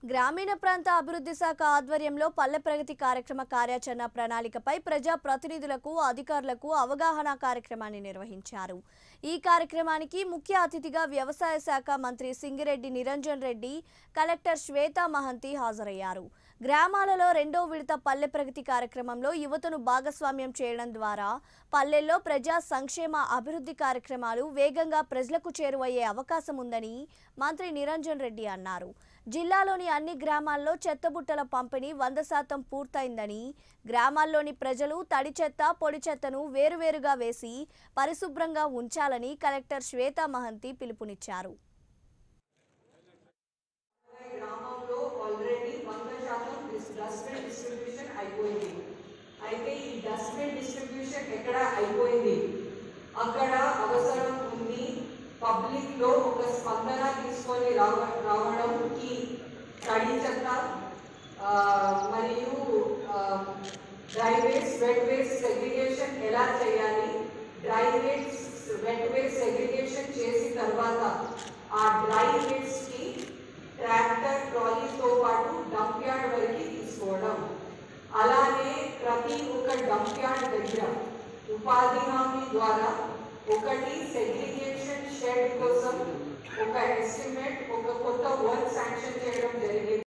గ్రామీణ ప్రాంత అభివృద్ధి శాఖ ఆధ్వర్యంలో పల్లె ప్రగతి కార్యక్రమ కార్యాచరణ ప్రణాళికపై ప్రజా ప్రతినిధులకు అధికారులకు అవగాహన కార్యక్రమాన్ని నిర్వహించారు। ఈ కార్యక్రమానికి ముఖ్య అతిథిగా వ్యవసాయ శాఖ మంత్రి సింగిరెడ్డి నిరంజన్ రెడ్డి, కలెక్టర్ శ్వేతా మహంతి హాజరయ్యారు। గ్రామాలలో రెండో విడత పల్లె ప్రగతి కార్యక్రమంలో యువతను భాగస్వామ్యం చేయడం ద్వారా పల్లెల్లో ప్రజా సంక్షేమ అభివృద్ధి కార్యక్రమాలు వేగంగా ప్రజలకు చేరువయ్యే అవకాశం ఉందని మంత్రి నిరంజన్ రెడ్డి అన్నారు। జిల్లాలోని అన్ని గ్రామాల్లో చెత్తబుట్టల పంపిణీ 100% పూర్తయిందని, గ్రామాల్లోని ప్రజలు తడి చెత్త, పొడి చెత్తను వేరువేరుగా వేసి పరిశుభ్రంగా ఉంచాలని కలెక్టర్ శ్వేతా మహంతి పిలుపునిచ్చారు। గ్రామంలో ఆల్రెడీ 100% డస్ట్బిన్ డిస్ట్రిబ్యూషన్ అయిపోయింది। అయితే ఈ డస్ట్బిన్ డిస్ట్రిబ్యూషన్ ఎక్కడ అయిపోయింది, అక్కడ అవసరం ఉంది పబ్లిక్ లో ఒక స్పందన తీసుకొని రావడం కి తడి చెత్త మరియు dry waste, wet waste segregation ఎలా చేయాలి, dry waste wet waste segregation చేసిన తర్వాత ఆ డ్రై వేస్ట్ కి ట్రాక్టర్ ట్రాలీతో పాటు డంప్ యార్డ్ వరకు తీసుకోవడం, అలానే ప్రతి ఒక్క డంప్ యార్డ్ దగ్గర ఉపాధి హామీ ద్వారా ఒకటి సెగ్రిగేషన్ షెడ్ కోసం ఒక ఎస్టిమేట్, ఒక కొత్త వర్క్ శాంక్షన్ చేయడం జరిగింది।